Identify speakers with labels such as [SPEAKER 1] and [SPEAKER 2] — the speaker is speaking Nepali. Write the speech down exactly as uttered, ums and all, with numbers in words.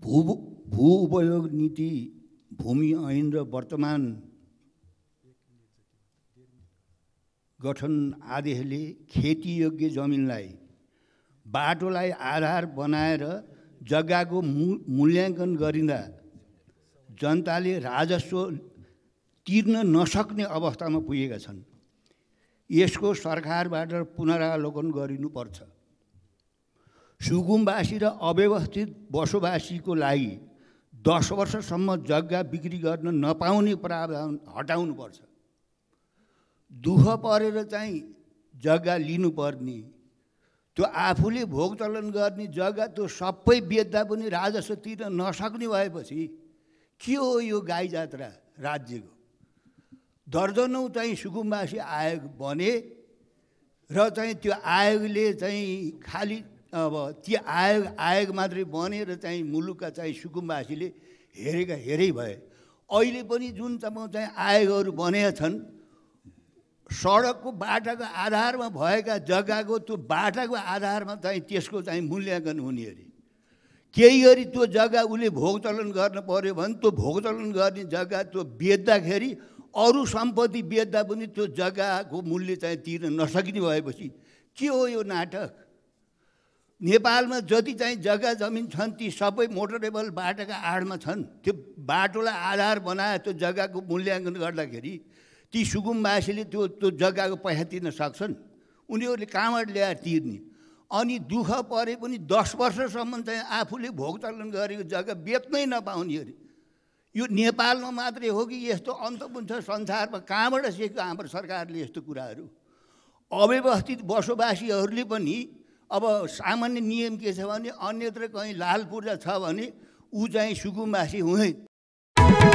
[SPEAKER 1] भू भू उपयोग नीति, भूमि ऐन र वर्तमान गठन आदेशले खेतीयोग्य जमिनलाई बाटोलाई आधार बनाएर जग्गाको मूल्याङ्कन गरिँदा जनताले राजस्व तिर्न नसक्ने अवस्थामा पुगेका छन्। यसको सरकारबाट पुनरावलोकन गरिनुपर्छ। सुकुम्बासी र अव्यवस्थित बसोबासीको लागि दस वर्षसम्म जग्गा बिक्री गर्न नपाउने प्रावधान हटाउनुपर्छ। दुःख परेर चाहिँ जग्गा लिनुपर्ने, त्यो आफूले भोगचलन गर्ने जग्गा त्यो सबै बेच्दा पनि राजस्व तिर्न नसक्ने भएपछि के हो यो गाई जात्रा राज्यको? दर्जनौँ चाहिँ सुकुम्बासी आयोग बने र चाहिँ त्यो आयोगले चाहिँ खालि अब त्यो आयोग आयोग मात्रै बनेर चाहिँ मुलुकका चाहिँ सुकुम्बासीले हेरेका हेरै भए। अहिले पनि जुन चाहिँ आयोगहरू बनेका छन्, सडकको बाटाको आधारमा भएका जग्गाको त्यो बाटाको आधारमा चाहिँ त्यसको चाहिँ मूल्याङ्कन हुने अरे। केही गरी त्यो जग्गा उसले भोगचलन गर्न पर्यो भने त्यो भोगचलन गर्ने जग्गा त्यो बेच्दाखेरि अरू सम्पत्ति बेच्दा पनि त्यो जग्गाको मूल्य चाहिँ तिर्न नसकिने भएपछि के हो यो नाटक? नेपालमा जति चाहिँ जग्गा जमिन छन् ती सबै मोटरेबल बाटाका आडमा छन्। त्यो बाटोलाई आधार बनाए त्यो जग्गाको मूल्याङ्कन गर्दाखेरि ती सुकुम्बासीले त्यो त्यो जग्गाको पैसा तिर्न सक्छन्? उनीहरूले कहाँबाट ल्याएर तिर्ने? अनि दुःख परे पनि दस वर्षसम्म चाहिँ आफूले भोगचलन गरेको जग्गा बेच्नै नपाउने अरे। यो नेपालमा मात्रै हो कि यस्तो अन्तपुन्छ संसारमा? कहाँबाट सिक्यो हाम्रो सरकारले यस्तो कुराहरू? अव्यवस्थित बसोबासीहरूले पनि अब सामान्य नियम के छ भने अन्यत्र कहीँ लाल पूर्जा छ भने ऊ चाहिँ सुकुम्बासी हुँदैन।